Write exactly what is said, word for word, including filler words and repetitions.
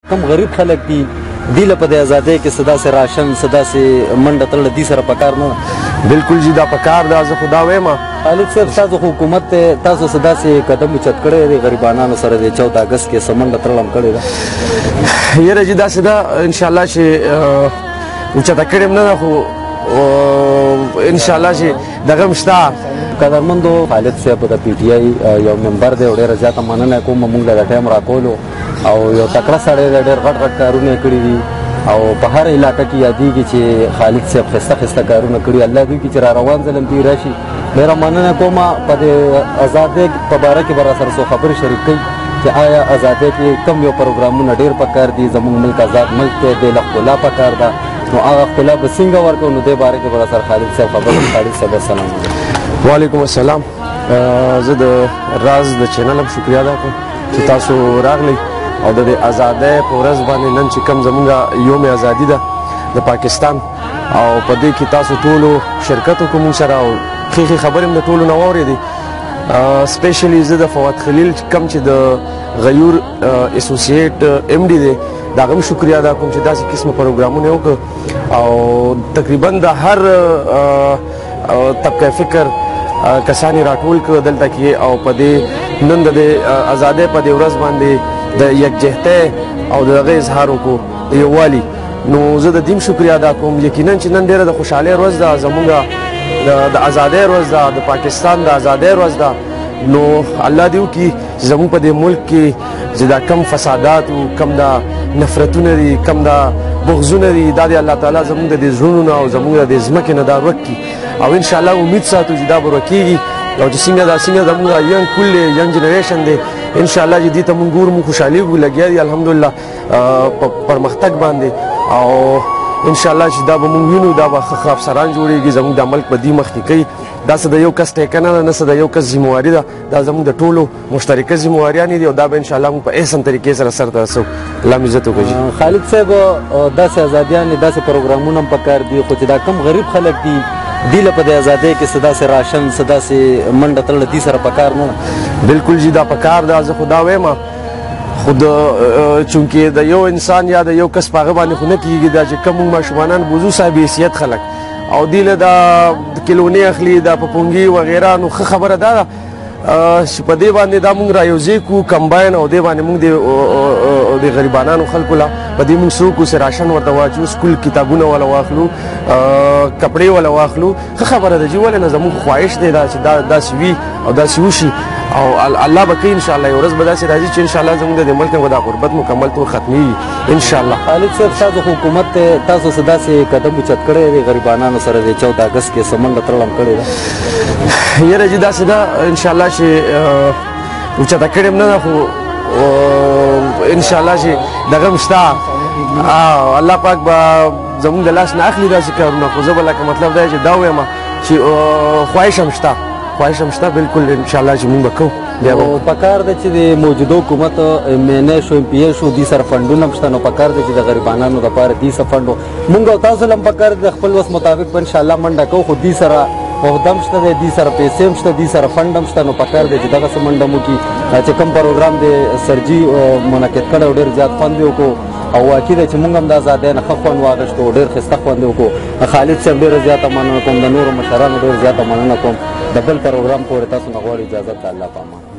کم غریب خلک دي دی له په دې ازادۍ کې څه داسې راشن څه داسې منډه تړل دي سره پکار نه بالکل جی دا پکار ده زه خو دا وایم خالد صاحب تاسو خو حکومت ته تاسو څه داسې قدم اوچت کړی دی غریبانانو سره د چوده اګست کې څه منډه تړل هم کړې ده یاره جی داسې ده انشاءالله چې اوچته کړې هم نه ده خو انشاءالله چې دغه هم شته قدرمندو خالد صاحب د پی ټي آی یو ممبر دی او ډېره زیاته مننه کوم موږ له ټایم راکولو او یو تکړه سړی دی ډېر غټ غټ کارونه یې کړي دي او په هر علاقه کې یادېږي چې خالد صاحب ښایسته ښایسته کارونه کړي الله دوی کې چې را روان ځلم دوی راشي ډېره مننه کوم په دې ازادۍ په باره کې به راسره څو خبرې شریک کوي چې آیا ازادۍ کې کم یو پروګرامونه ډېر پکار دي زموږ ملک آزاد ملک دی دې له ښکلا پکار ده نو هغه ښکلا به څنګه ورکړو نو دې باره کې به راسره خالد صاحب خبرې خالد صاحب السلام علیکم وعلیکم السلام زه د راز د چینل هم شکریا ادا کوم چې تاسو راغلی او د دې ازادۍ په ورځ باندې نن چې کوم زموږ یوم ازادي ده د پاکستان او په دې کې تاسو ټولو شرکت وکړو موږ سره او ښې ښې خبرې هم د ټولو نه واورېدې سپیشلی زه د فواد خلیل کم چې د غیور اسوسییټ ایم ډي دی د هغه هم شکریا ادا کوم چې داسې قسمه پروګرامونه یې وکړه او تقریبا د هر طبقه فکر کسان یې راټول کړه دلته کې او په دې نن د ازادۍ په دې ورځ باندې د یکجهتۍ او د هغې اظهار وکړو د یووالي نو زه د دې هم شکریا ادا کوم یقینا چې نن ډېره د خوشحالۍ ورځ ده زموږ د ازادۍ ورځ ده د پاکستان د ازادۍ ورځ ده نو الله دې وکړي چې زموږ په دې ملک کې چې دا کم فسادات او کم دا نفرتونه دي کم دا بغضونه دي دا د الله تعالی زموږ د دې زړونو نه او زموږ د دې ځمکې نه دا ورک کړي او انشاءالله امید ساتو چې دا به ورکېږي او چې څنګه دا څنګه زموږ ینګ کل ینګ جنریشن دی انشاءالله چې دې ته مونږ ګورو مونږ خوشحالي وکړو لګیا دي الحمدلله په پرمختګ باندې او انشاءالله چې دا به مونږ وینو دا به ښه ښه افسران جوړېږي زموږ دا ملک به دې مخکې کوي دا څه د یو کس ټیکنه ده نه څه د یو کس ذمواري ده دا زموږ د ټولو مشترکه ذمواریانې دي او دا به انشاءالله مونږ په احسن طریقې سره سرته رسوو الله مو عزت وکړي خالد صاحب داسې ازادیانې داسې پروګرامونه هم پکار دي خو چې دا کم غریب خلک دي دی له په دې ازادۍ کې څه داسې راشن څه داسې منډه تړل دي سره پکار نه بالکل جی دا پکار ده زه خو دا وایم خو د چونکې د یو انسان یا د یو کس په هغه باندې خو نه کېږي دا چې کوم موږ ماشومانان بوزو صاحب حیثیت خلک او دی له دا کیلونې اخلي دا پپونګي وغیره نو ښه خبره دا ده چې په دې باندې دا مونږ رايوځای کړو کمباین او دې باندې مونږ د غریبانانو خلکو له په دې مونږ څوک اوس راشن ورته واچو سکول کتابونه ولا واخلو کپړې ولا واخلو ښه خبره ده چې ولې نه زموږ خواهش دی دا چې دا داسې وي او داسې وشي او الله به کوي انشاءالله یو ورځ به داسې راځي چې انشاءالله زموږ د دې ملک نه به دا غربت مکمل طور ختمېږي انشاءالله خالد صاحب تاسو حکومت ته تاسو څه داسې قدم اوچت کړی دی غریبانانو سره د چوده اګست کې څه منډه تړل هم کړې ده یاره چې داسې ده انشاءالله چې اوچته کړې هم نه ده خو انشاءالله چې دغه هم شته الله پاک به زموږ د لاس نه اخلي داسې کارونه خو زه به لکه مطلب دا چې دا ووایم چې خواهش هم شته خواهش هم شته بالکل انشاءالله چې مونږ به کوو بیا به پکار ده چې د موجوده حکومت ایم این ای شو ایم پی ای شو دې سره فنډونه هم شته نو پکار ده چې د غریبانانو دپاره دې څه فنډ مونږ او تاسو له هم پکار ده د خپل وس مطابق به انشاءالله منډه کوو خو دې سره عہده هم شته دی دې سره پیسې هم شته دې سره فنډ هم شته نو پکار دی چې دغسې منډه هم وکړي چې کوم پروګرام دی سرجي منعقد کړی او ډېر زیات خوند یې وکړو او واقع ده چې مونږ هم د ازادۍ نه ښه خوند واخیستو ډېر ښایسته خوند یې وکړو خالد صاحب ډېره زیاته مننه کوم د نورو مشرانو ډېر زیاته مننه کوم د بل پروګرام پورې تاسو نه غواړي اجازت د الله په امان